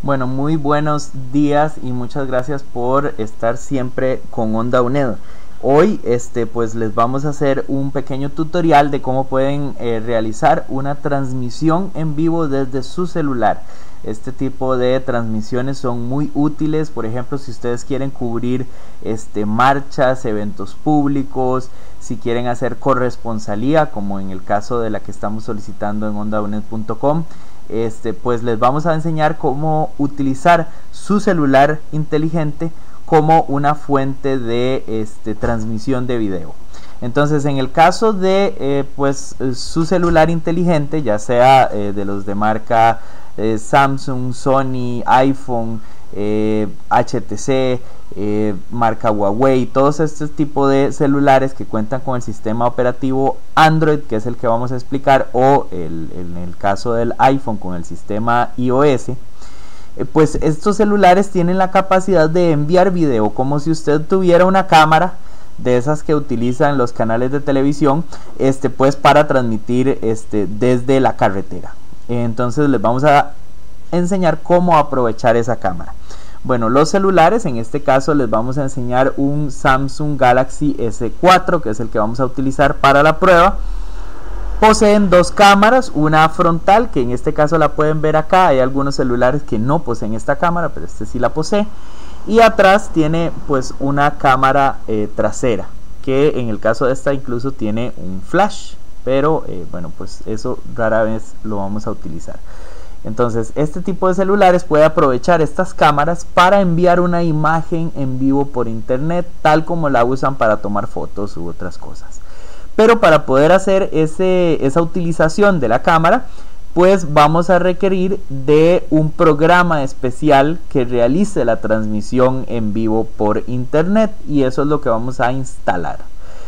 Bueno, muy buenos días y muchas gracias por estar siempre con Onda UNED. Hoy pues les vamos a hacer un pequeño tutorial de cómo pueden realizar una transmisión en vivo desde su celular. Este tipo de transmisiones son muy útiles, por ejemplo, si ustedes quieren cubrir marchas, eventos públicos, si quieren hacer corresponsalía, como en el caso de la que estamos solicitando en ondauned.com. Pues les vamos a enseñar cómo utilizar su celular inteligente como una fuente de transmisión de video. Entonces, en el caso de su celular inteligente, ya sea de los de marca Samsung, Sony, iPhone, HTC, marca Huawei, todos estos tipos de celulares que cuentan con el sistema operativo Android, que es el que vamos a explicar, o en el caso del iPhone con el sistema iOS, pues estos celulares tienen la capacidad de enviar video, como si usted tuviera una cámara de esas que utilizan los canales de televisión, pues para transmitir desde la carretera. Entonces les vamos a enseñar cómo aprovechar esa cámara. Bueno, los celulares, en este caso les vamos a enseñar un Samsung Galaxy S4, que es el que vamos a utilizar para la prueba. Poseen dos cámaras, una frontal, que en este caso la pueden ver acá. Hay algunos celulares que no poseen esta cámara, pero este sí la posee. Y atrás tiene pues una cámara trasera, que en el caso de esta incluso tiene un flash, pero bueno, pues eso rara vez lo vamos a utilizar. Entonces, este tipo de celulares puede aprovechar estas cámaras para enviar una imagen en vivo por internet, tal como la usan para tomar fotos u otras cosas. Pero para poder hacer esa utilización de la cámara, pues vamos a requerir de un programa especial que realice la transmisión en vivo por internet, y eso es lo que vamos a instalar.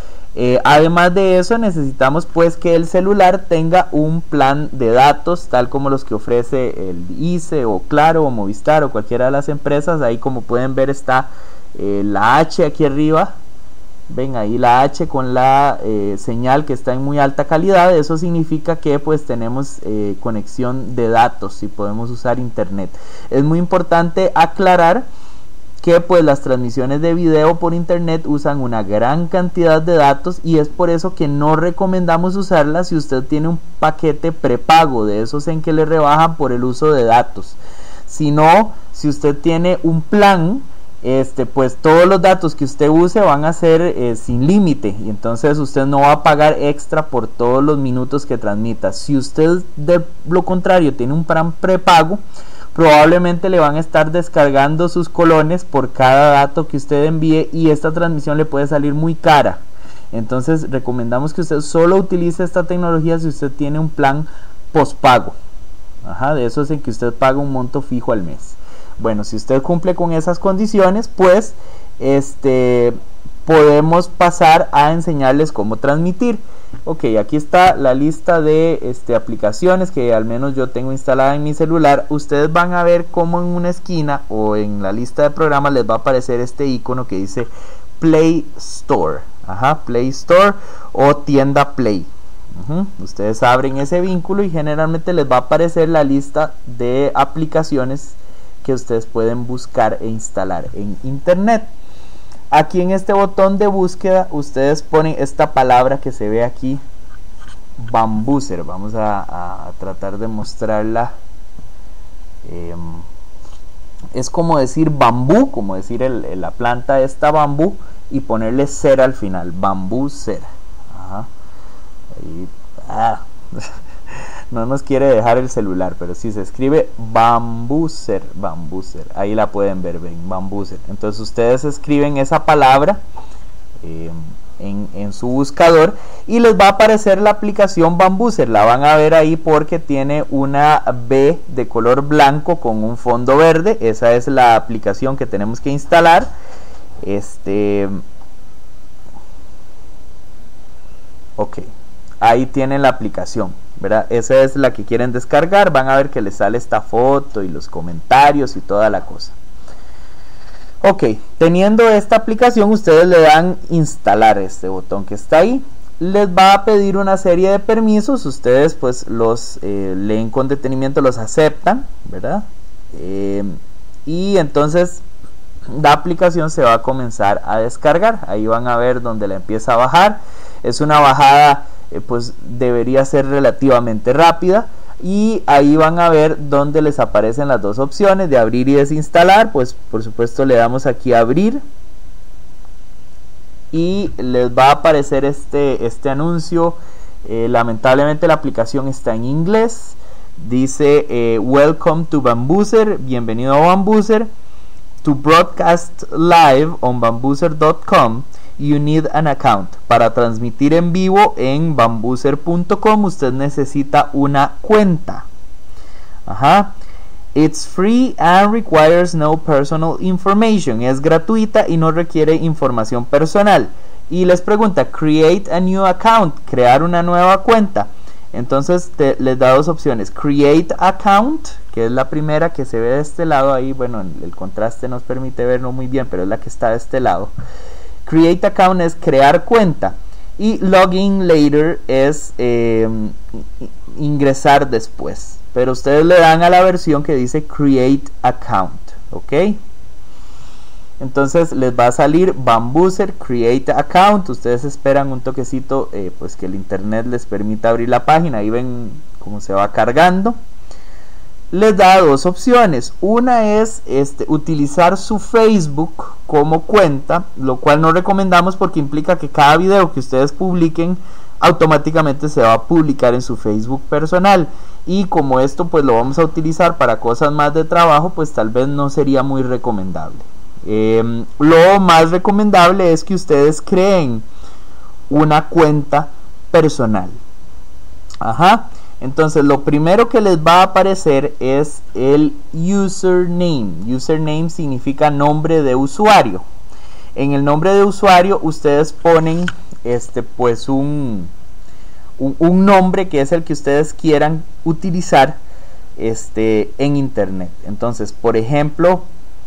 Además de eso, necesitamos pues que el celular tenga un plan de datos tal como los que ofrece el ICE o Claro o Movistar o cualquiera de las empresas. Ahí, como pueden ver, está la H aquí arriba. Ven ahí la H con la señal que está en muy alta calidad. Eso significa que pues tenemos conexión de datos y podemos usar internet. Es muy importante aclarar que pues las transmisiones de video por internet usan una gran cantidad de datos, y es por eso que no recomendamos usarlas si usted tiene un paquete prepago, de esos en que le rebajan por el uso de datos. Sino, si usted tiene un plan, pues todos los datos que usted use van a ser sin límite, y entonces usted no va a pagar extra por todos los minutos que transmita. Si usted de lo contrario tiene un plan prepago, probablemente le van a estar descargando sus colones por cada dato que usted envíe, y esta transmisión le puede salir muy cara. Entonces recomendamos que usted solo utilice esta tecnología si usted tiene un plan postpago, de esos en que usted paga un monto fijo al mes. Bueno, si usted cumple con esas condiciones, pues podemos pasar a enseñarles cómo transmitir. Ok, aquí está la lista de aplicaciones que al menos yo tengo instalada en mi celular. Ustedes van a ver cómo en una esquina o en la lista de programas les va a aparecer este icono que dice Play Store. Play Store o tienda Play. Ustedes abren ese vínculo y generalmente les va a aparecer la lista de aplicaciones que ustedes pueden buscar e instalar en internet. Aquí en este botón de búsqueda ustedes ponen esta palabra que se ve aquí, Bambuser. Vamos a tratar de mostrarla. Es como decir bambú, como decir la planta esta bambú, y ponerle ser al final, Bambuser. No nos quiere dejar el celular, pero si se escribe Bambuser, ahí la pueden ver, ven, Bambuser. Entonces ustedes escriben esa palabra en su buscador y les va a aparecer la aplicación Bambuser. La van a ver ahí porque tiene una B de color blanco con un fondo verde. Esa es la aplicación que tenemos que instalar. Ok, ahí tienen la aplicación, ¿verdad? Esa es la que quieren descargar. Van a ver que les sale esta foto y los comentarios y toda la cosa. Ok, teniendo esta aplicación, ustedes le dan instalar, este botón que está ahí. Les va a pedir una serie de permisos. Ustedes pues los leen con detenimiento, los aceptan, ¿verdad? y entonces la aplicación se va a comenzar a descargar. Ahí van a ver donde la empieza a bajar. Es una bajada pues debería ser relativamente rápida, y ahí van a ver donde les aparecen las dos opciones de abrir y desinstalar. Pues por supuesto le damos aquí a abrir y les va a aparecer este anuncio. Lamentablemente la aplicación está en inglés. Dice welcome to Bambuser, bienvenido a Bambuser. To broadcast live on bambuser.com you need an account. Para transmitir en vivo en bambuser.com usted necesita una cuenta. Ajá. It's free and requires no personal information. Es gratuita y no requiere información personal. Y les pregunta create a new account, crear una nueva cuenta. Entonces les da dos opciones: create account, que es la primera que se ve de este lado. Ahí, bueno, el contraste nos permite verlo muy bien, pero es la que está de este lado. Create account es crear cuenta, y login later es ingresar después, pero ustedes le dan a la versión que dice create account, ok. Entonces les va a salir Bambuser create account. Ustedes esperan un toquecito, pues que el internet les permita abrir la página. Ahí ven cómo se va cargando. Les da dos opciones. Una es utilizar su Facebook como cuenta, lo cual no recomendamos porque implica que cada video que ustedes publiquen automáticamente se va a publicar en su Facebook personal, y como esto pues lo vamos a utilizar para cosas más de trabajo, pues tal vez no sería muy recomendable. Lo más recomendable es que ustedes creen una cuenta personal. Ajá. Entonces lo primero que les va a aparecer es el username. Username significa nombre de usuario. En el nombre de usuario ustedes ponen pues un nombre que es el que ustedes quieran utilizar en internet. Entonces, por ejemplo,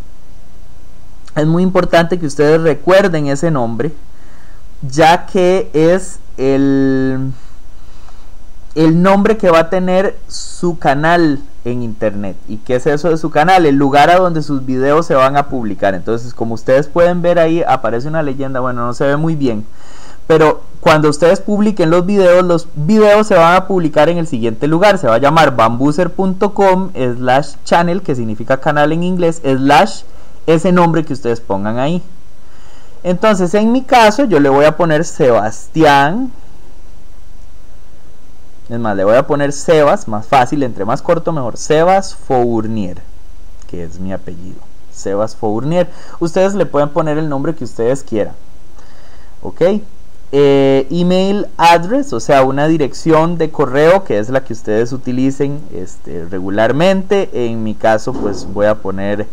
es muy importante que ustedes recuerden ese nombre, ya que es el nombre que va a tener su canal en internet. ¿Y qué es eso de su canal? El lugar a donde sus videos se van a publicar. Entonces, como ustedes pueden ver ahí, aparece una leyenda. Bueno, no se ve muy bien, pero cuando ustedes publiquen los videos se van a publicar en el siguiente lugar. Se va a llamar bambuser.com/channel, que significa canal en inglés, / ese nombre que ustedes pongan ahí. Entonces, en mi caso, yo le voy a poner Sebastián. Es más, le voy a poner Sebas, más fácil, entre más corto mejor. Sebas Fournier, que es mi apellido. Sebas Fournier. Ustedes le pueden poner el nombre que ustedes quieran. Ok. Email address, o sea, una dirección de correo que es la que ustedes utilicen regularmente. En mi caso, pues voy a poner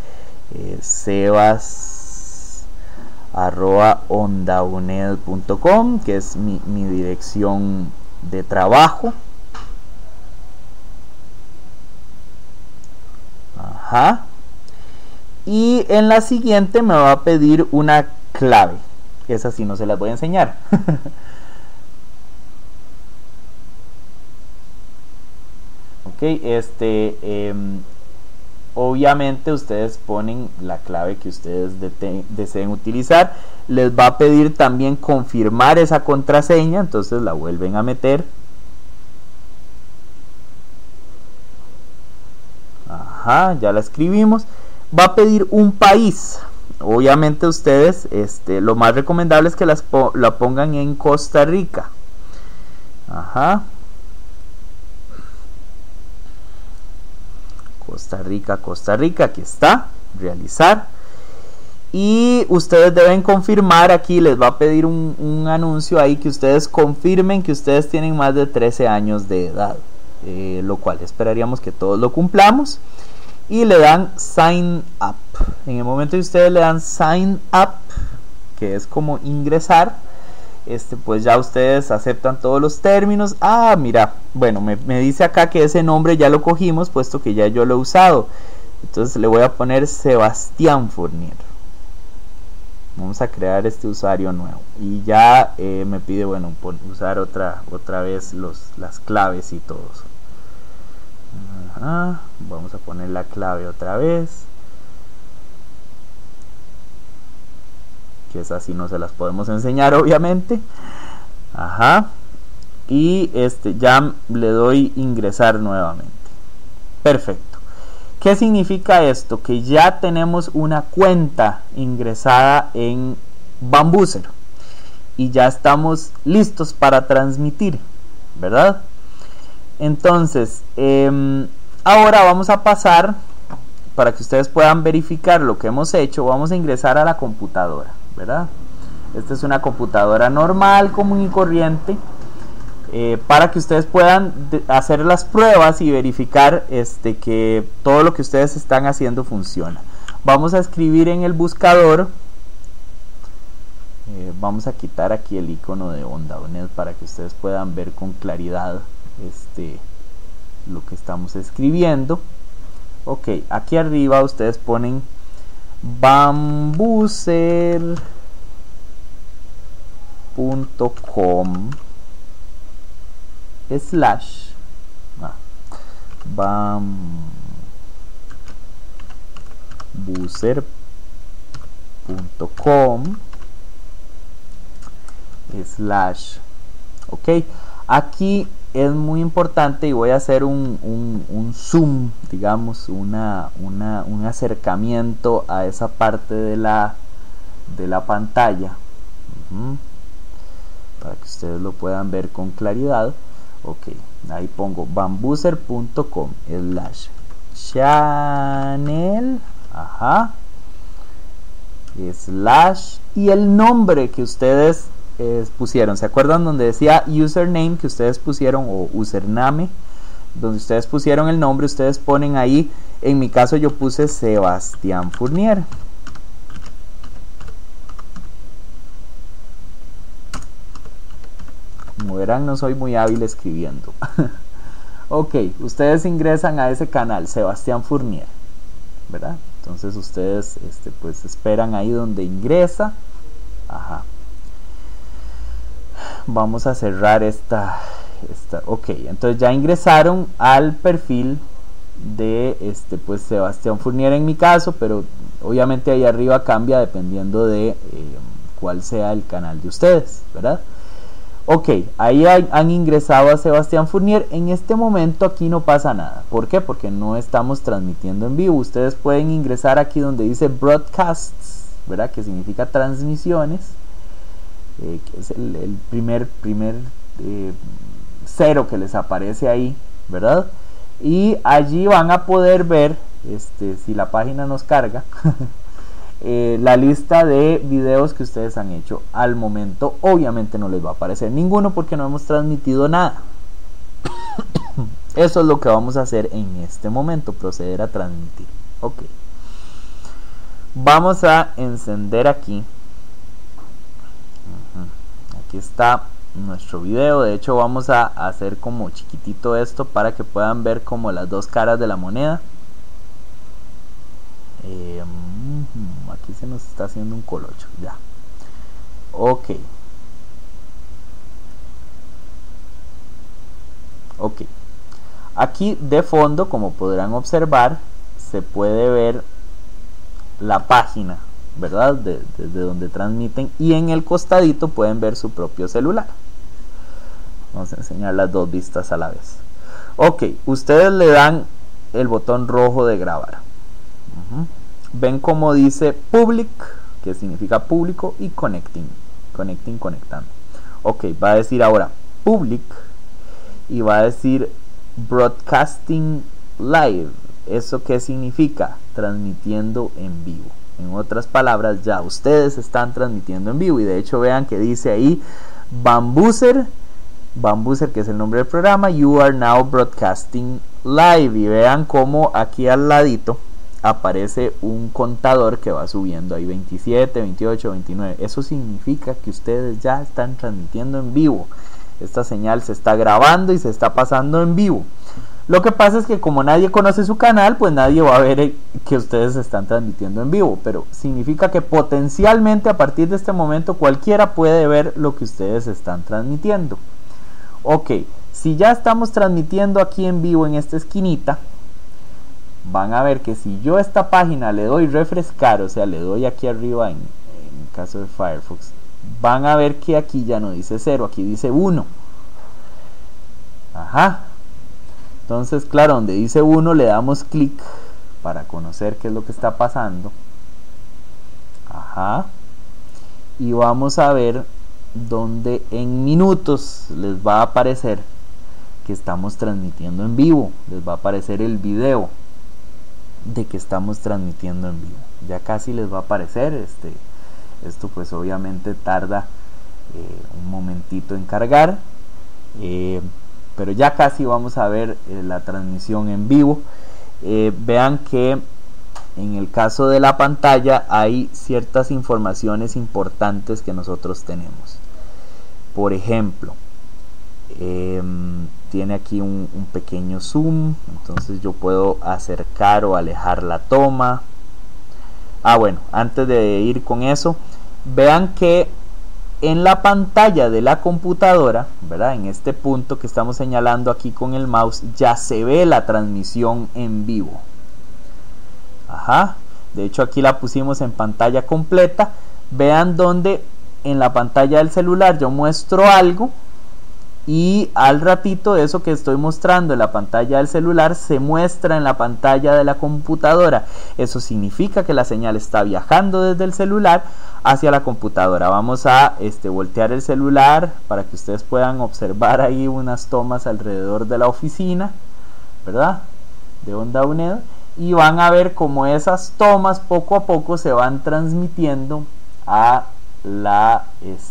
sebas@ondauned.com, que es mi dirección de trabajo. Ajá. Y en la siguiente me va a pedir una clave. Esa sí no se las voy a enseñar. Ok, obviamente ustedes ponen la clave que ustedes deseen utilizar. Les va a pedir también confirmar esa contraseña, entonces la vuelven a meter. Ajá, ya la escribimos. Va a pedir un país. Obviamente ustedes, lo más recomendable es que la pongan en Costa Rica. Ajá. Costa Rica, aquí está, realizar. Y ustedes deben confirmar, aquí les va a pedir un anuncio ahí que ustedes confirmen que ustedes tienen más de 13 años de edad, lo cual esperaríamos que todos lo cumplamos. Y le dan sign up. En el momento que ustedes le dan sign up, que es como ingresar, pues ya ustedes aceptan todos los términos. Ah, mira, bueno, me dice acá que ese nombre ya lo cogimos, puesto que ya yo lo he usado. Entonces le voy a poner Sebastián Fournier. Vamos a crear este usuario nuevo. Y ya me pide, bueno, usar otra vez las claves y todo. Ajá. Vamos a poner la clave otra vez, que esas sí no se las podemos enseñar obviamente. Ajá. Y ya le doy ingresar nuevamente. Perfecto. ¿Qué significa esto? Que ya tenemos una cuenta ingresada en Bambuser y ya estamos listos para transmitir, ¿verdad? Entonces, ahora vamos a pasar, para que ustedes puedan verificar lo que hemos hecho, vamos a ingresar a la computadora, ¿verdad? Esta es una computadora normal, común y corriente, para que ustedes puedan hacer las pruebas y verificar que todo lo que ustedes están haciendo funciona. Vamos a escribir en el buscador, vamos a quitar aquí el icono de OndaUNED para que ustedes puedan ver con claridad lo que estamos escribiendo. Ok, aquí arriba ustedes ponen bambuser.com bambuser.com / ok, aquí es muy importante y voy a hacer un zoom, digamos, un acercamiento a esa parte de la pantalla, para que ustedes lo puedan ver con claridad. Ok, ahí pongo bambuser.com /channel, ajá, / y el nombre que ustedes pusieron. ¿Se acuerdan donde decía username que ustedes pusieron, o username, donde ustedes pusieron el nombre? Ustedes ponen ahí, en mi caso yo puse Sebastián Fournier. Como verán, no soy muy hábil escribiendo. Ok, ustedes ingresan a ese canal, Sebastián Fournier, ¿verdad? Entonces ustedes pues esperan ahí donde ingresa. Ajá. Vamos a cerrar esta. Ok, entonces ya ingresaron al perfil de pues Sebastián Fournier en mi caso, pero obviamente ahí arriba cambia dependiendo de cuál sea el canal de ustedes, ¿verdad? Ok, ahí han ingresado a Sebastián Fournier. En este momento aquí no pasa nada. ¿Por qué? Porque no estamos transmitiendo en vivo. Ustedes pueden ingresar aquí donde dice broadcasts, ¿verdad? Que significa transmisiones, que es el primer cero que les aparece ahí, ¿verdad? Y allí van a poder ver, si la página nos carga, la lista de videos que ustedes han hecho. Al momento obviamente no les va a aparecer ninguno porque no hemos transmitido nada. Eso es lo que vamos a hacer en este momento, proceder a transmitir. Ok, vamos a encender aquí. Aquí está nuestro video. De hecho vamos a hacer como chiquitito esto para que puedan ver como las dos caras de la moneda. Aquí se nos está haciendo un colocho ya. Ok, aquí de fondo, como podrán observar, se puede ver la página, ¿verdad? Desde donde transmiten, y en el costadito pueden ver su propio celular. Vamos a enseñar las dos vistas a la vez. Ok, ustedes le dan el botón rojo de grabar. Ven como dice public, que significa público, y conectando. Ok, va a decir ahora public y va a decir broadcasting live. ¿Eso qué significa? Transmitiendo en vivo. En otras palabras, ya ustedes están transmitiendo en vivo, y de hecho vean que dice ahí Bambuser, que es el nombre del programa, you are now broadcasting live, y vean como aquí al ladito aparece un contador que va subiendo ahí, 27, 28, 29. Eso significa que ustedes ya están transmitiendo en vivo. Esta señal se está grabando y se está pasando en vivo. Lo que pasa es que como nadie conoce su canal, pues nadie va a ver que ustedes están transmitiendo en vivo, pero significa que potencialmente a partir de este momento cualquiera puede ver lo que ustedes están transmitiendo. Ok, si ya estamos transmitiendo aquí en vivo en esta esquinita, van a ver que si yo a esta página le doy refrescar, o sea, le doy aquí arriba en el caso de Firefox, van a ver que aquí ya no dice 0, aquí dice 1. Ajá. Entonces, claro, donde dice 1 le damos clic para conocer qué es lo que está pasando. Ajá. Y vamos a ver donde en minutos les va a aparecer que estamos transmitiendo en vivo. Les va a aparecer el video de que estamos transmitiendo en vivo. Ya casi les va a aparecer. Esto pues obviamente tarda un momentito en cargar. Pero ya casi vamos a ver la transmisión en vivo. Vean que en el caso de la pantalla hay ciertas informaciones importantes que nosotros tenemos. Por ejemplo, tiene aquí un pequeño zoom, entonces yo puedo acercar o alejar la toma. Bueno, antes de ir con eso, vean que en la pantalla de la computadora, ¿verdad? En este punto que estamos señalando aquí con el mouse, ya se ve la transmisión en vivo. Ajá. De hecho aquí la pusimos en pantalla completa. Vean donde en la pantalla del celular yo muestro algo y al ratito eso que estoy mostrando en la pantalla del celular se muestra en la pantalla de la computadora. Eso significa que la señal está viajando desde el celular hacia la computadora. Vamos a voltear el celular para que ustedes puedan observar ahí unas tomas alrededor de la oficina, ¿verdad? De Onda UNED. Y van a ver cómo esas tomas poco a poco se van transmitiendo a la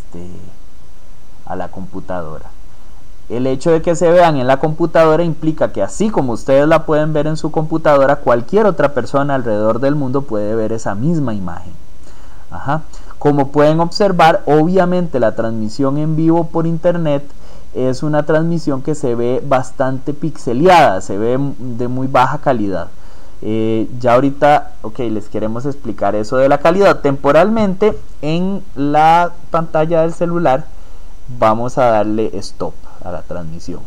computadora. El hecho de que se vean en la computadora implica que así como ustedes la pueden ver en su computadora, cualquier otra persona alrededor del mundo puede ver esa misma imagen. Ajá. Como pueden observar, obviamente la transmisión en vivo por internet es una transmisión que se ve bastante pixeleada, se ve de muy baja calidad. Ya ahorita, les queremos explicar eso de la calidad. Temporalmente en la pantalla del celular vamos a darle stop a la transmisión.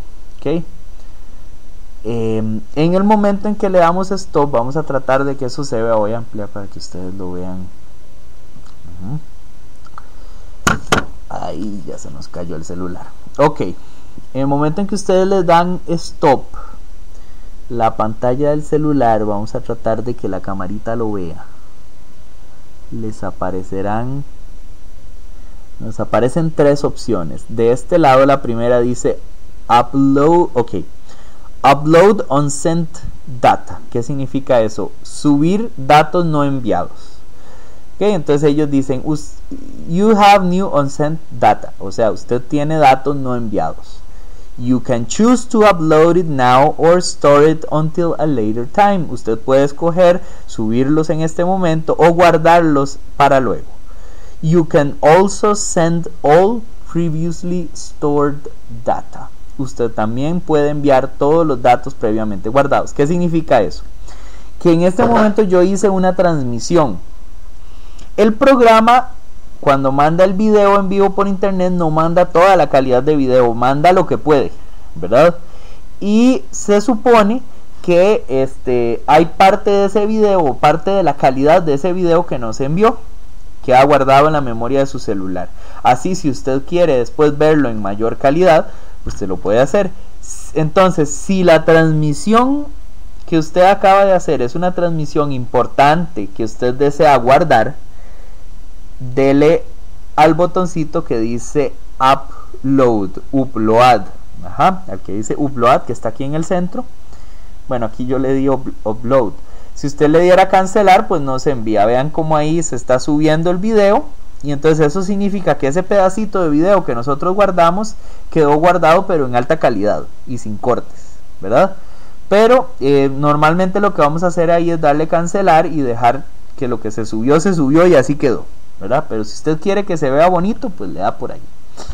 En el momento en que le damos stop, vamos a tratar de que eso se vea. Voy a ampliar para que ustedes lo vean. Ahí ya se nos cayó el celular. En el momento en que ustedes les dan stop, la pantalla del celular, vamos a tratar de que la camarita lo vea. Les aparecerán, nos aparecen tres opciones. De este lado la primera dice upload, upload unsent data. ¿Qué significa eso? Subir datos no enviados. Entonces ellos dicen you have new unsent data, o sea, usted tiene datos no enviados. You can choose to upload it now or store it until a later time. Usted puede escoger subirlos en este momento o guardarlos para luego. You can also send all previously stored data. Usted también puede enviar todos los datos previamente guardados. ¿Qué significa eso? Que en este momento yo hice una transmisión. El programa, cuando manda el video en vivo por internet, no manda toda la calidad de video, manda lo que puede, ¿verdad? Y se supone que hay parte de ese video, parte de la calidad de ese video que no se envió, que ha guardado en la memoria de su celular. Así, si usted quiere después verlo en mayor calidad, usted lo puede hacer. Entonces, si la transmisión que usted acaba de hacer es una transmisión importante que usted desea guardar, dele al botoncito que dice upload, al que dice upload, que está aquí en el centro. Bueno, aquí yo le di upload. Si usted le diera a cancelar, pues no se envía. Vean cómo ahí se está subiendo el video, y entonces eso significa que ese pedacito de video que nosotros guardamos quedó guardado, pero en alta calidad y sin cortes, ¿verdad? Pero normalmente lo que vamos a hacer ahí es darle cancelar y dejar que lo que se subió y así quedó, ¿verdad? Pero si usted quiere que se vea bonito, pues le da por ahí.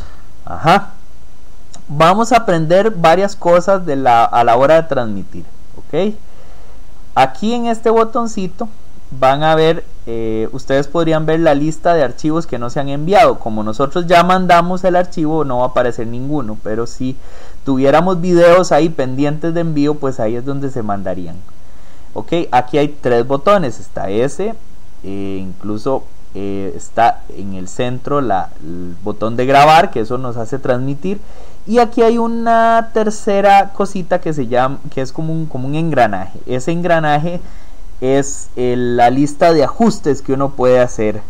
Vamos a aprender varias cosas a la hora de transmitir. Aquí en este botoncito van a ver, ustedes podrían ver la lista de archivos que no se han enviado. Como nosotros ya mandamos el archivo, no va a aparecer ninguno, pero si tuviéramos videos ahí pendientes de envío, pues ahí es donde se mandarían. Ok, aquí hay tres botones, está ese, incluso está en el centro el botón de grabar, que eso nos hace transmitir, y aquí hay una tercera cosita que se llama, que es como un engranaje. Ese engranaje es la lista de ajustes que uno puede hacer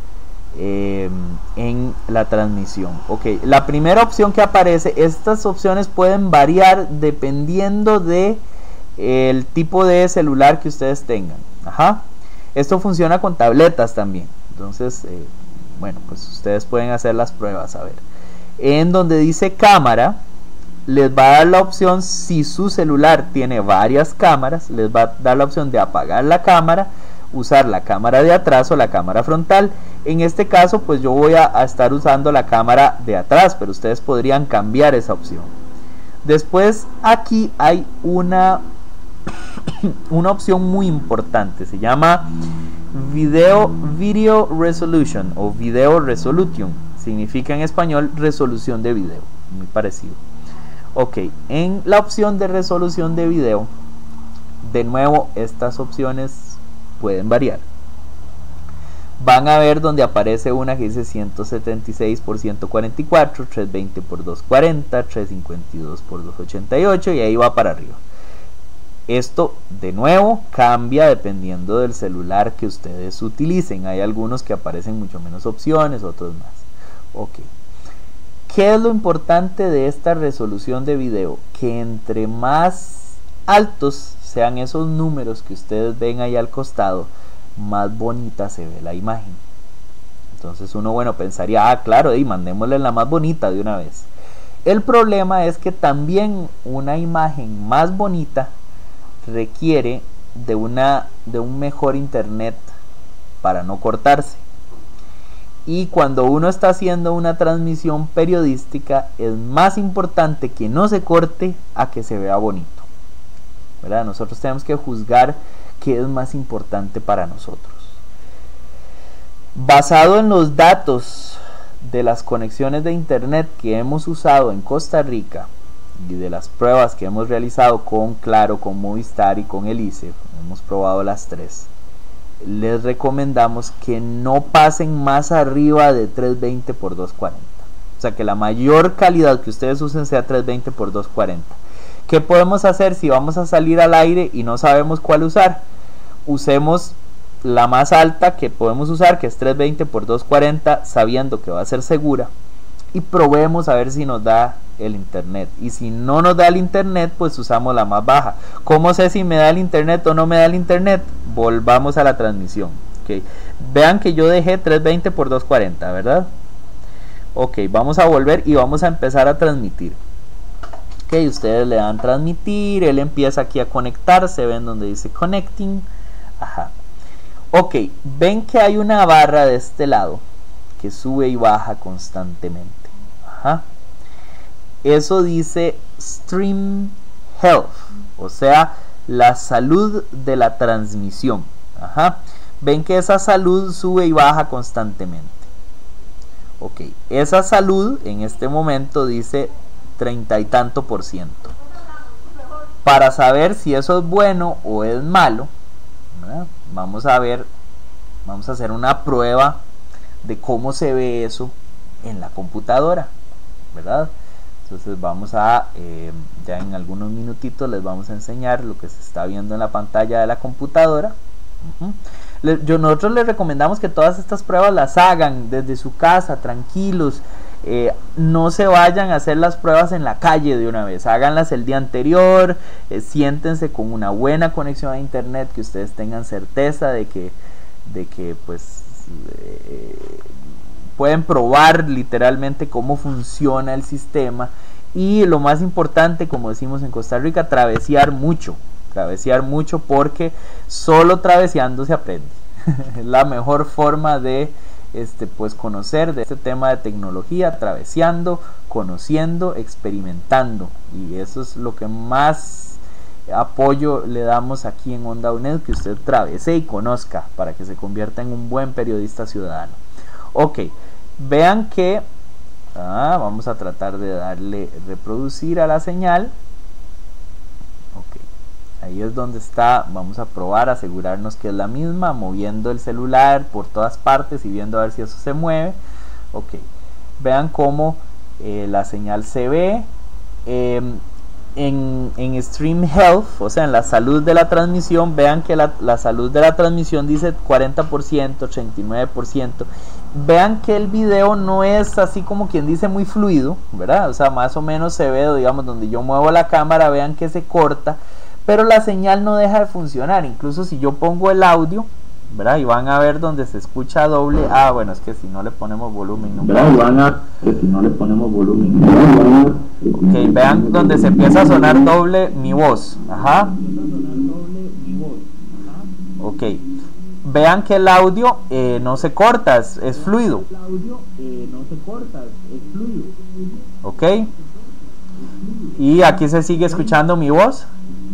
en la transmisión. Ok, la primera opción que aparece, estas opciones pueden variar dependiendo de el tipo de celular que ustedes tengan. Ajá. Esto funciona con tabletas también. Entonces, bueno, pues ustedes pueden hacer las pruebas. A ver, en donde dice cámara, les va a dar la opción, si su celular tiene varias cámaras, les va a dar la opción de apagar la cámara, usar la cámara de atrás o la cámara frontal. En este caso, pues yo voy a estar usando la cámara de atrás, pero ustedes podrían cambiar esa opción. Después aquí hay una opción muy importante, se llama Video Resolution o Video Resolution, significa en español resolución de video, muy parecido. Ok, en la opción de resolución de video, de nuevo estas opciones pueden variar. Van a ver donde aparece una que dice 176 por 144, 320 por 240, 352 por 288 y ahí va para arriba. Esto de nuevo cambia dependiendo del celular que ustedes utilicen. Hay algunos que aparecen mucho menos opciones, otros más. Ok. ¿Qué es lo importante de esta resolución de video? Que entre más altos sean esos números que ustedes ven ahí al costado, más bonita se ve la imagen. Entonces uno, bueno, pensaría, claro, mandémosle la más bonita de una vez. El problema es que también una imagen más bonita requiere de un mejor internet para no cortarse. Y cuando uno está haciendo una transmisión periodística, es más importante que no se corte a que se vea bonito, ¿verdad? Nosotros tenemos que juzgar qué es más importante para nosotros. Basado en los datos de las conexiones de internet que hemos usado en Costa Rica y de las pruebas que hemos realizado con Claro, con Movistar y con el ICE, hemos probado las tres, les recomendamos que no pasen más arriba de 320 por 240. O sea, que la mayor calidad que ustedes usen sea 320 por 240. ¿Qué podemos hacer si vamos a salir al aire y no sabemos cuál usar? Usemos la más alta que podemos usar, que es 320 por 240, sabiendo que va a ser segura, y probemos a ver si nos da el internet. Y si no nos da el internet, pues usamos la más baja. ¿Cómo sé si me da el internet o no me da el internet? Volvamos a la transmisión. Okay. Vean que yo dejé 320 por 240, ¿verdad? Ok, vamos a volver y vamos a empezar a transmitir. Ok, ustedes le dan transmitir, él empieza aquí a conectarse, ven donde dice connecting. Ajá. Ok, ven que hay una barra de este lado que sube y baja constantemente. Ajá. Eso dice Stream Health, o sea, la salud de la transmisión. Ajá. Ven que esa salud sube y baja constantemente. Ok, esa salud en este momento dice 30 y tanto por ciento. Para saber si eso es bueno o es malo, ¿verdad? Vamos a hacer una prueba de cómo se ve eso en la computadora, ¿verdad? Entonces vamos a, ya en algunos minutitos les vamos a enseñar lo que se está viendo en la pantalla de la computadora. Nosotros les recomendamos que todas estas pruebas las hagan desde su casa, tranquilos. No se vayan a hacer las pruebas en la calle de una vez, háganlas el día anterior, siéntense con una buena conexión a internet, que ustedes tengan certeza de que pues pueden probar literalmente cómo funciona el sistema. Y lo más importante, como decimos en Costa Rica, travesear mucho, porque solo traveseando se aprende. Es la mejor forma de pues conocer de este tema de tecnología, traveseando, conociendo, experimentando, y eso es lo que más apoyo le damos aquí en Onda UNED, que usted travese y conozca para que se convierta en un buen periodista ciudadano. Ok, vean que vamos a tratar de darle reproducir a la señal. Ok, ahí es donde está. Vamos a probar, asegurarnos que es la misma, moviendo el celular por todas partes y viendo a ver si eso se mueve. Ok, vean cómo la señal se ve. En Stream Health, o sea, en la salud de la transmisión, vean que la salud de la transmisión dice 40%, 39%. Vean que el video no es así como quien dice muy fluido, ¿verdad? O sea, más o menos se ve, digamos, donde yo muevo la cámara, vean que se corta, pero la señal no deja de funcionar. Incluso si yo pongo el audio, ¿verdad? Y van a ver donde se escucha doble. Ah, bueno, es que si no le ponemos volumen, no. ¿Verdad? Van a que si no le ponemos volumen. Ok, vean donde se empieza a sonar doble mi voz. Ajá. Ok. Vean que el audio no se corta, es fluido. Ok. Y aquí se sigue escuchando mi voz.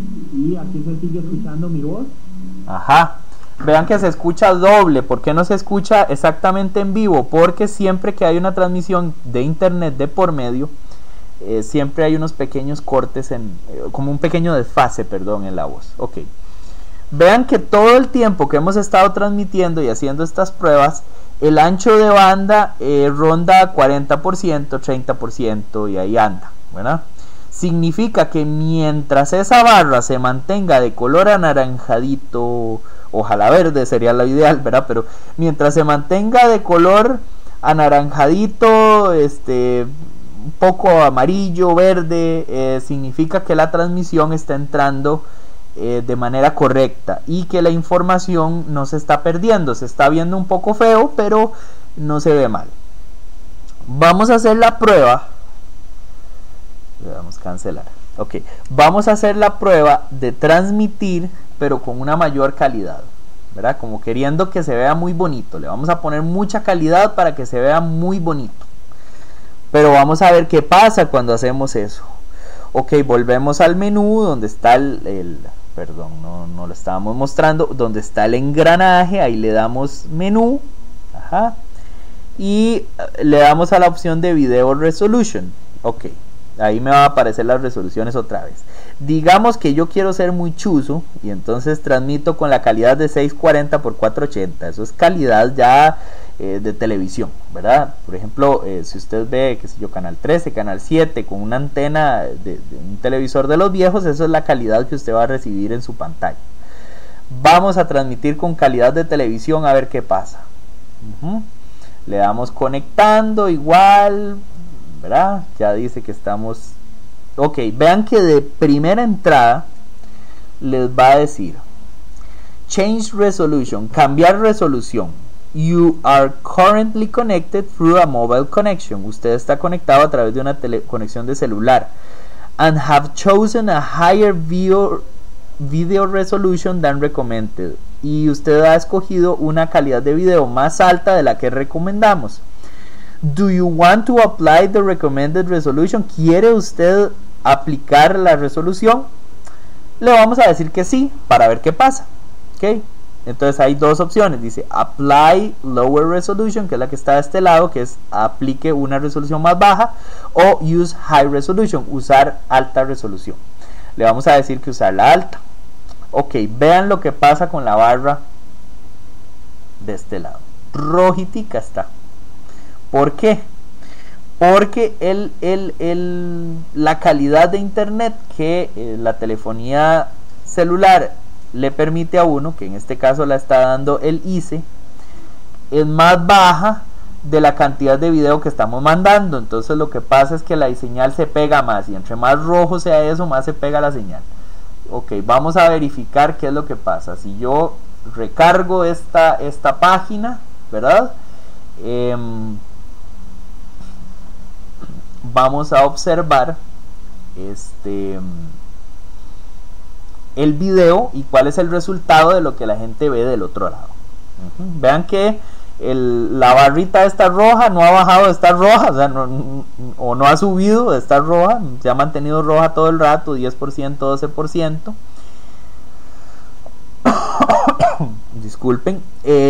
Ajá. Vean que se escucha doble. ¿Por qué no se escucha exactamente en vivo? Porque siempre que hay una transmisión de internet de por medio, siempre hay unos pequeños cortes, como un pequeño desfase, perdón, en la voz. Ok. Vean que todo el tiempo que hemos estado transmitiendo y haciendo estas pruebas, el ancho de banda ronda 40%, 30% y ahí anda, ¿verdad? Significa que mientras esa barra se mantenga de color anaranjadito, ojalá verde sería lo ideal, ¿verdad? Pero mientras se mantenga de color anaranjadito, un poco amarillo, verde, significa que la transmisión está entrando de manera correcta y que la información no se está perdiendo. Se está viendo un poco feo, pero no se ve mal. Vamos a hacer la prueba. Le damos cancelar. Ok, vamos a hacer la prueba de transmitir, pero con una mayor calidad, ¿verdad? Como queriendo que se vea muy bonito. Le vamos a poner mucha calidad para que se vea muy bonito. Pero vamos a ver qué pasa cuando hacemos eso. Ok, volvemos al menú donde está perdón, no lo estábamos mostrando, donde está el engranaje. Ahí le damos menú. Ajá. Y le damos a la opción de video resolution. Ok, ahí me van a aparecer las resoluciones otra vez. Digamos que yo quiero ser muy chuzo y entonces transmito con la calidad de 640 x 480. Eso es calidad ya de televisión, ¿verdad? Por ejemplo, si usted ve, qué sé yo, canal 13, canal 7 con una antena de un televisor de los viejos, eso es la calidad que usted va a recibir en su pantalla. Vamos a transmitir con calidad de televisión a ver qué pasa. Le damos conectando igual, ¿verdad? Ya dice que estamos. Ok, vean que de primera entrada les va a decir Change Resolution, cambiar resolución. You are currently connected through a mobile connection. Usted está conectado a través de una conexión de celular. And have chosen a higher video resolution than recommended. Y usted ha escogido una calidad de video más alta de la que recomendamos. Do you want to apply the recommended resolution? ¿Quiere usted aplicar la resolución? Le vamos a decir que sí, para ver qué pasa. Ok, entonces hay dos opciones. Dice apply lower resolution, que es la que está de este lado, que es aplique una resolución más baja, o use high resolution, usar alta resolución. Le vamos a decir que usar la alta. Ok, vean lo que pasa con la barra de este lado. Rojitica está. ¿Por qué? Porque la calidad de internet que la telefonía celular le permite a uno, que en este caso la está dando el ICE, es más baja de la cantidad de video que estamos mandando. Entonces lo que pasa es que la señal se pega más, y entre más rojo sea eso, más se pega la señal. Ok, vamos a verificar qué es lo que pasa. Si yo recargo esta página, ¿verdad? Vamos a observar el video y cuál es el resultado de lo que la gente ve del otro lado. Vean que la barrita está roja, no ha bajado de estar roja, o sea, no ha subido de estar roja, se ha mantenido roja todo el rato, 10%, 12%. Disculpen.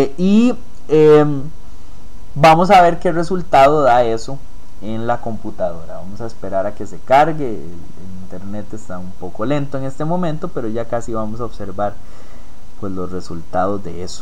Vamos a ver qué resultado da eso en la computadora. Vamos a esperar a que se cargue. internet está un poco lento en este momento, pero ya casi vamos a observar pues los resultados de eso.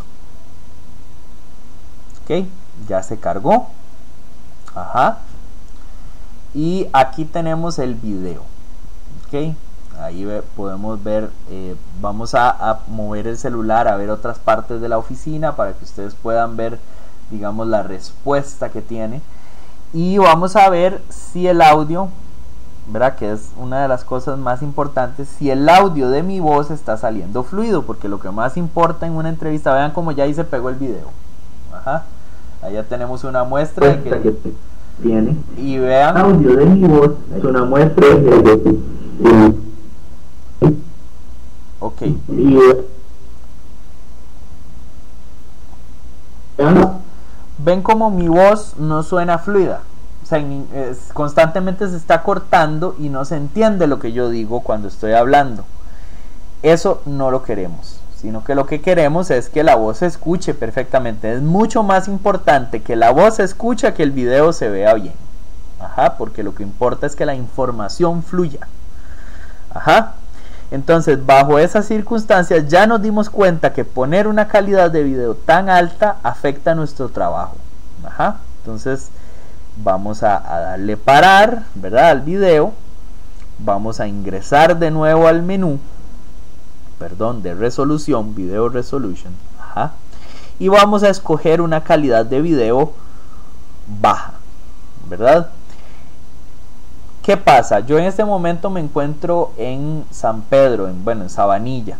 Ok, ya se cargó. Ajá. Y aquí tenemos el video. Ok, ahí podemos ver, vamos a mover el celular a ver otras partes de la oficina para que ustedes puedan ver, digamos, la respuesta que tiene. Y vamos a ver si el audio, ¿verdad? Que es una de las cosas más importantes, si el audio de mi voz está saliendo fluido, porque lo que más importa en una entrevista, vean como ya ahí se pegó el video. Ajá. Allá tenemos una muestra de que tiene. Y vean, Audio de mi voz es una muestra de ok, ven como mi voz no suena fluida, o sea, constantemente se está cortando y no se entiende lo que yo digo cuando estoy hablando. Eso no lo queremos, sino que lo que queremos es que la voz se escuche perfectamente. Es mucho más importante que la voz se escuche que el video se vea bien. Ajá, porque lo que importa es que la información fluya. Ajá. Entonces, bajo esas circunstancias ya nos dimos cuenta que poner una calidad de video tan alta afecta nuestro trabajo. Ajá. Entonces, vamos a darle parar, ¿verdad? Al video. Vamos a ingresar de nuevo al menú, perdón, de resolución, video resolution. Ajá. Y vamos a escoger una calidad de video baja, ¿verdad? ¿Qué pasa? Yo en este momento me encuentro en San Pedro, en Sabanilla.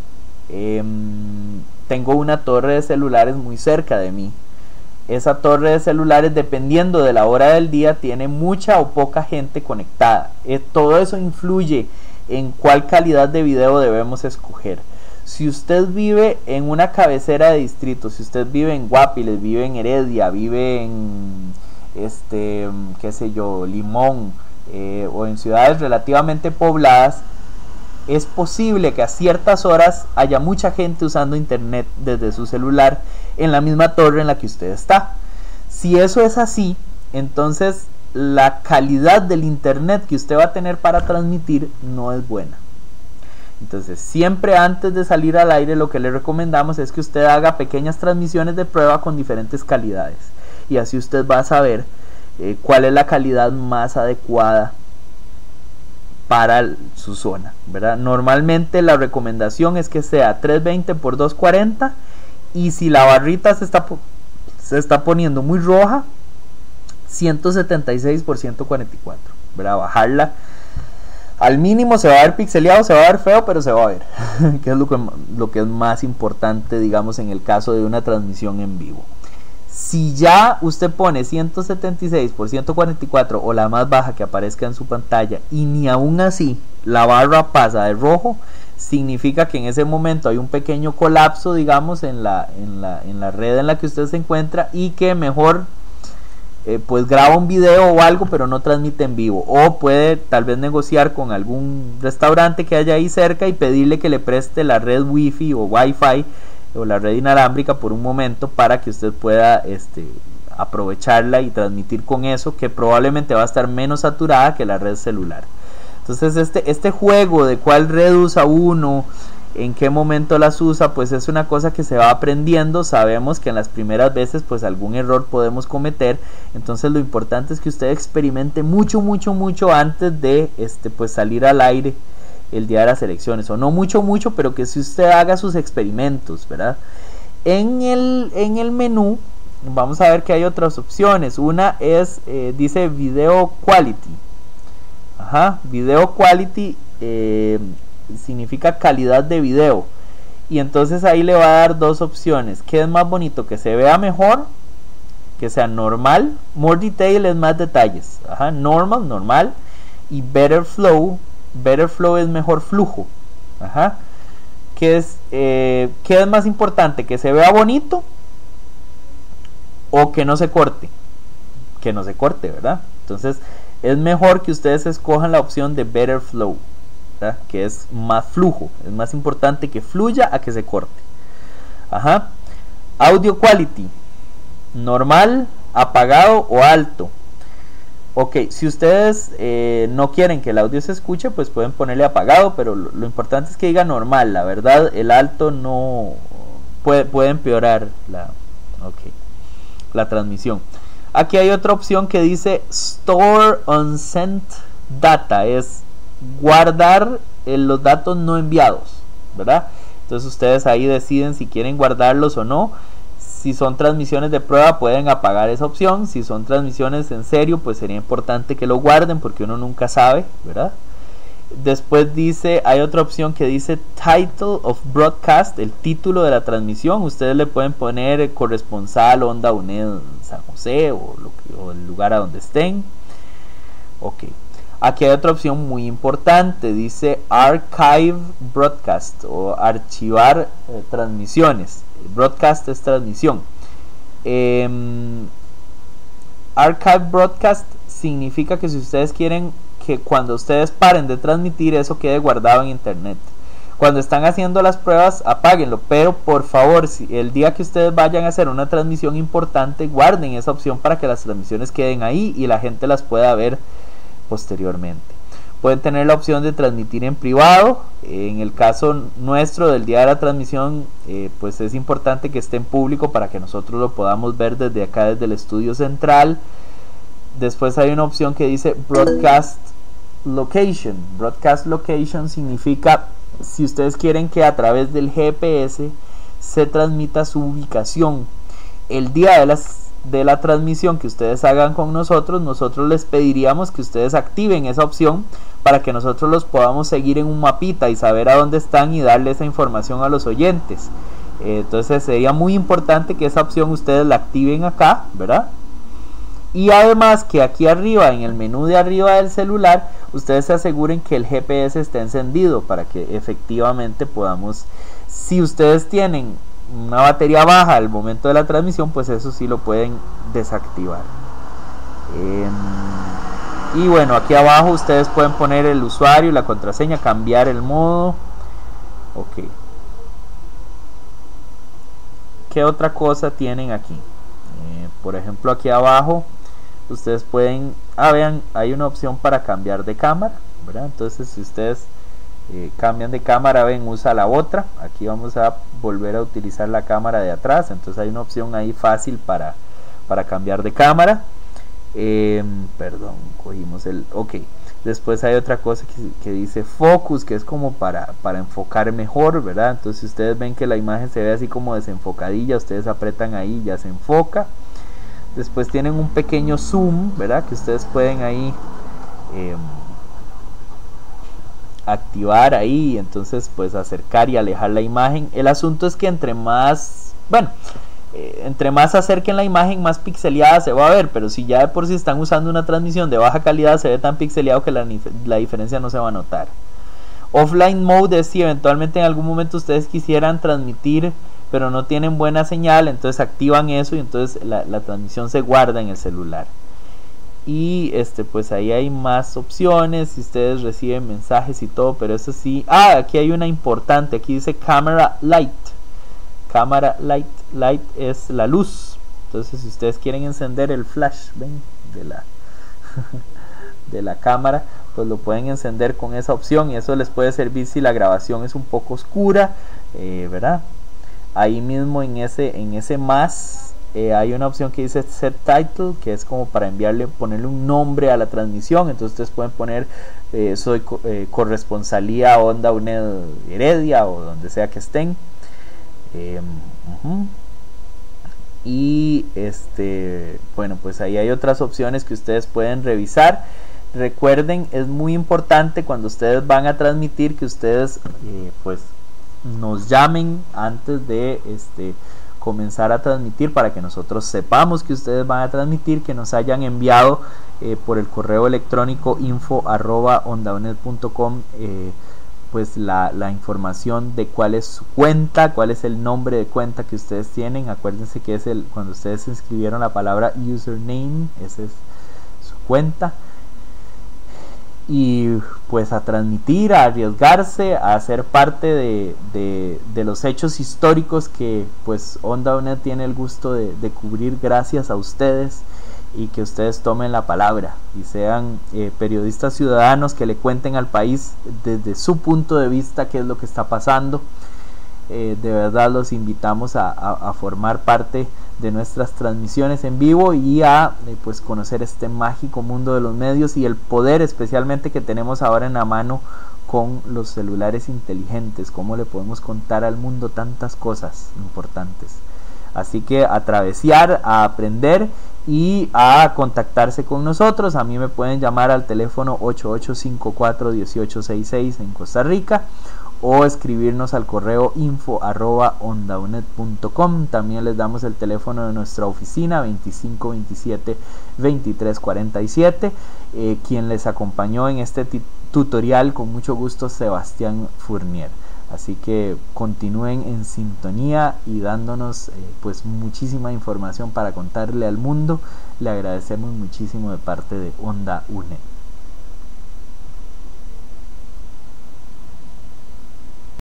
Tengo una torre de celulares muy cerca de mí. Esa torre de celulares, dependiendo de la hora del día, tiene mucha o poca gente conectada. Todo eso influye en cuál calidad de video debemos escoger. Si usted vive en una cabecera de distrito, si usted vive en Guapiles, vive en Heredia, vive en qué sé yo, Limón, o en ciudades relativamente pobladas, es posible que a ciertas horas haya mucha gente usando internet desde su celular en la misma torre en la que usted está. Si eso es así, entonces la calidad del internet que usted va a tener para transmitir no es buena. Entonces, siempre antes de salir al aire, lo que le recomendamos es que usted haga pequeñas transmisiones de prueba con diferentes calidades, y así usted va a saber cuál es la calidad más adecuada para su zona, ¿verdad? Normalmente la recomendación es que sea 320 por 240, y si la barrita se está poniendo muy roja, 176 por 144, ¿verdad? Bajarla al mínimo. Se va a ver pixeleado, se va a ver feo, pero se va a ver que es lo que es más importante, digamos, en el caso de una transmisión en vivo. Si ya usted pone 176 por 144 o la más baja que aparezca en su pantalla, y ni aún así la barra pasa de rojo, significa que en ese momento hay un pequeño colapso, digamos, en la red en la que usted se encuentra, y que mejor pues graba un video o algo, pero no transmite en vivo. O puede tal vez negociar con algún restaurante que haya ahí cerca y pedirle que le preste la red wifi o wifi o la red inalámbrica por un momento, para que usted pueda aprovecharla y transmitir con eso, que probablemente va a estar menos saturada que la red celular. Entonces este juego de cuál red usa uno, en qué momento las usa, pues es una cosa que se va aprendiendo. Sabemos que en las primeras veces pues algún error podemos cometer, entonces lo importante es que usted experimente mucho antes de pues salir al aire el día de las elecciones, o no mucho, pero que si usted haga sus experimentos, ¿verdad? En el menú vamos a ver que hay otras opciones. Una es, dice Video Quality. Ajá, Video Quality significa calidad de video, y entonces ahí le va a dar dos opciones. ¿Qué es más bonito? Que se vea mejor, que sea normal. More detail es más detalles. Ajá, normal, y better flow es mejor flujo. Ajá. ¿Qué es más importante? ¿Que se vea bonito o que no se corte? Que no se corte, ¿verdad? Entonces es mejor que ustedes escojan la opción de better flow, ¿verdad? Que es más flujo. Es más importante que fluya a que se corte. Ajá. Audio quality, normal, apagado o alto. Ok, si ustedes no quieren que el audio se escuche, pues pueden ponerle apagado, pero lo importante es que diga normal. La verdad, el alto no puede empeorar la transmisión. Aquí hay otra opción que dice Store Unsent Data, es guardar los datos no enviados, ¿verdad? Entonces ustedes ahí deciden si quieren guardarlos o no. Si son transmisiones de prueba pueden apagar esa opción. Si son transmisiones en serio, pues sería importante que lo guarden porque uno nunca sabe, ¿verdad? Después hay otra opción que dice Title of Broadcast, el título de la transmisión. Ustedes le pueden poner corresponsal Onda UNED San José o el lugar a donde estén. Ok. Aquí hay otra opción muy importante, dice Archive Broadcast o archivar transmisiones. Broadcast es transmisión. Archive Broadcast significa que si ustedes quieren que cuando ustedes paren de transmitir eso quede guardado en internet. Cuando están haciendo las pruebas apáguenlo, pero por favor, si el día que ustedes vayan a hacer una transmisión importante, guarden esa opción para que las transmisiones queden ahí y la gente las pueda ver posteriormente. Pueden tener la opción de transmitir en privado. En el caso nuestro del día de la transmisión, pues es importante que esté en público para que nosotros lo podamos ver desde acá, desde el estudio central. Después hay una opción que dice Broadcast Location. Broadcast Location significa si ustedes quieren que a través del GPS se transmita su ubicación. El día de la transmisión que ustedes hagan con nosotros les pediríamos que ustedes activen esa opción para que nosotros los podamos seguir en un mapita y saber a dónde están y darle esa información a los oyentes. Entonces sería muy importante que esa opción ustedes la activen acá, ¿verdad? Y además que aquí arriba, en el menú de arriba del celular, ustedes se aseguren que el GPS esté encendido para que efectivamente podamos, si ustedes tienen una batería baja al momento de la transmisión, pues eso sí lo pueden desactivar. Y bueno, aquí abajo ustedes pueden poner el usuario y la contraseña, cambiar el modo. Ok. ¿Qué otra cosa tienen aquí? Por ejemplo, aquí abajo ustedes pueden, vean, hay una opción para cambiar de cámara, ¿verdad? Entonces si ustedes cambian de cámara, ven, usa la otra. Aquí vamos a volver a utilizar la cámara de atrás, entonces hay una opción ahí fácil para cambiar de cámara. Perdón, cogimos ok. Después hay otra cosa que dice Focus, que es como para enfocar mejor, ¿verdad? Entonces si ustedes ven que la imagen se ve así como desenfocadilla, ustedes apretan ahí y ya se enfoca. Después tienen un pequeño zoom, ¿verdad? Que ustedes pueden ahí activar ahí, entonces pues acercar y alejar la imagen. El asunto es que entre más se acerquen la imagen, más pixeleada se va a ver, pero si ya de por sí están usando una transmisión de baja calidad, se ve tan pixeleado que la diferencia no se va a notar. Offline mode es si eventualmente en algún momento ustedes quisieran transmitir pero no tienen buena señal, entonces activan eso y entonces la transmisión se guarda en el celular. Y pues ahí hay más opciones si ustedes reciben mensajes y todo, pero eso sí. Aquí hay una importante, aquí dice Camera Light. Cámara light es la luz. Entonces si ustedes quieren encender el flash, ven, de la cámara, pues lo pueden encender con esa opción y eso les puede servir si la grabación es un poco oscura, ¿verdad? Ahí mismo en ese más hay una opción que dice Set Title, que es como para ponerle un nombre a la transmisión. Entonces ustedes pueden poner soy corresponsalía Onda UNED Heredia o donde sea que estén. Y bueno, pues ahí hay otras opciones que ustedes pueden revisar. Recuerden, es muy importante cuando ustedes van a transmitir que ustedes pues nos llamen antes de comenzar a transmitir para que nosotros sepamos que ustedes van a transmitir, que nos hayan enviado por el correo electrónico info@ondauned.com pues la información de cuál es su cuenta, cuál es el nombre de cuenta que ustedes tienen. Acuérdense que es cuando ustedes inscribieron la palabra username, esa es su cuenta. Y pues a transmitir, a arriesgarse, a ser parte de los hechos históricos que pues Onda UNED tiene el gusto de cubrir gracias a ustedes. y que ustedes tomen la palabra y sean periodistas ciudadanos que le cuenten al país desde su punto de vista qué es lo que está pasando. De verdad los invitamos a formar parte de nuestras transmisiones en vivo y a pues conocer este mágico mundo de los medios y el poder especialmente que tenemos ahora en la mano con los celulares inteligentes, cómo le podemos contar al mundo tantas cosas importantes. Así que a travesar, a aprender y a contactarse con nosotros. A mí me pueden llamar al teléfono 8854-1866 en Costa Rica o escribirnos al correo info@ondaunet.com. También les damos el teléfono de nuestra oficina 2527-2347. Quien les acompañó en este tutorial con mucho gusto, Sebastián Fournier. Así que continúen en sintonía y dándonos pues muchísima información para contarle al mundo. Le agradecemos muchísimo de parte de Onda UNED.